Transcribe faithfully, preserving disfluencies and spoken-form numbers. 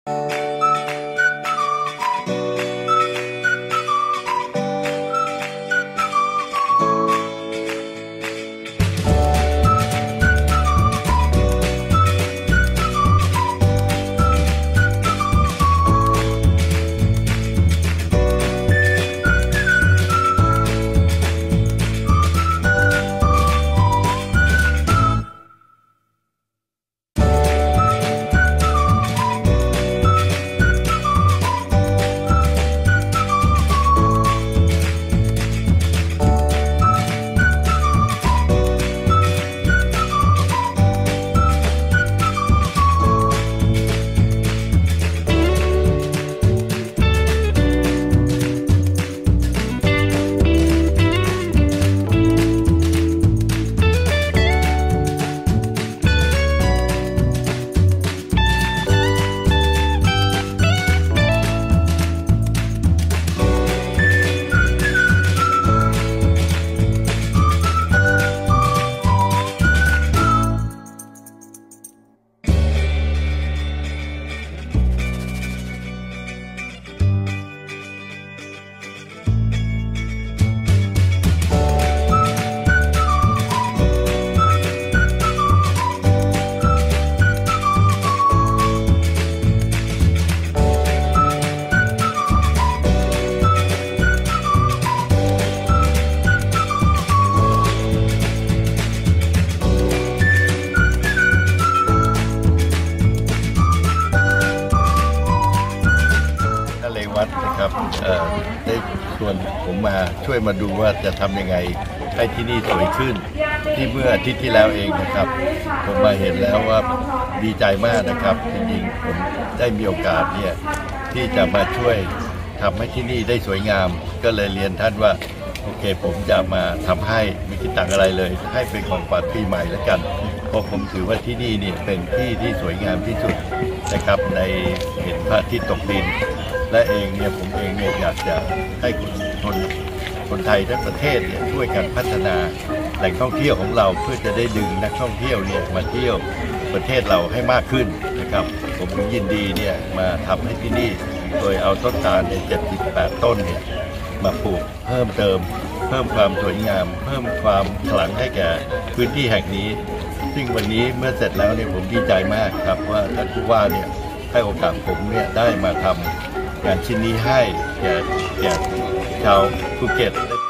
วัดนะครับได้ชวนผมมาช่วยมาดูว่าจะทำยังไงให้ที่นี่สวยขึ้นที่เมื่ออาทิตย์ที่แล้วเองนะครับผมมาเห็นแล้วว่าดีใจมากนะครับจริงๆผมได้มีโอกาสเนี่ยที่จะมาช่วยทำให้ที่นี่ได้สวยงามก็เลยเรียนท่านว่าโอเคผมจะมาทำให้ไม่คิดตังค์อะไรเลยให้เป็นของขวัญปีใหม่แล้วกันเพราะผมถือว่าที่นี่เนี่ยเป็นที่ที่สวยงามที่สุดนะครับในเห็นพระอาทิตย์ตกดินและเองเนี่ยผมเองเนี่ยอยากจะให้คนคนไทยทั้งประเทศเนี่ยช่วยกันพัฒนาแหล่งท่องเที่ยวของเราเพื่อจะได้ดึงนักท่องเที่ยวเนี่ยมาเที่ยวประเทศเราให้มากขึ้นนะครับผมยินดีเนี่ยมาทำให้ที่นี่โดยเอาต้นตาลในเจ็ดสิบแปดต้นเนี่ยมาปลูกเพิ่มเติมเพิ่มความสวยงามเพิ่มความขลังให้แก่พื้นที่แห่งนี้ซึ่งวันนี้เมื่อเสร็จแล้วเนี่ยผมดีใจมากครับว่าท่านผู้ว่าเนี่ยให้โอกาสผมเนี่ยได้มาทำงานชิ้นนี้ให้แก่แก่ชาวภูเก็ต